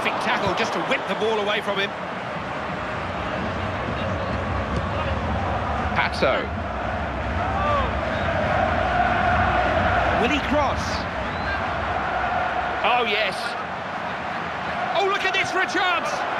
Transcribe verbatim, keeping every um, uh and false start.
Perfect tackle just to whip the ball away from him. Patso. Will he cross? Oh, yes. Oh, look at this for a chance!